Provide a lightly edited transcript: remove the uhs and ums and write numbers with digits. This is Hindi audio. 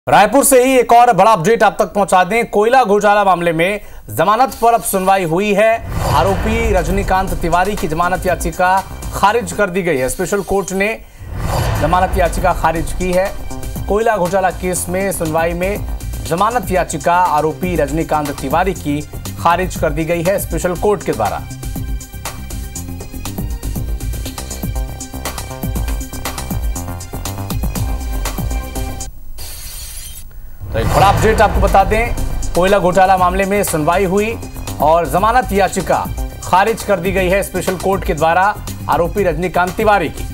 रायपुर से ही एक और बड़ा अपडेट आप तक पहुंचा दें। कोयला घोटाला मामले में जमानत पर अब सुनवाई हुई है। आरोपी रजनीकांत तिवारी की जमानत याचिका खारिज कर दी गई है। स्पेशल कोर्ट ने जमानत याचिका खारिज की है। कोयला घोटाला केस में सुनवाई में जमानत याचिका आरोपी रजनीकांत तिवारी की खारिज कर दी गई है स्पेशल कोर्ट के द्वारा। तो एक बड़ा अपडेट आपको बता दें, कोयला घोटाला मामले में सुनवाई हुई और जमानत याचिका खारिज कर दी गई है स्पेशल कोर्ट के द्वारा आरोपी रजनीकांत तिवारी की।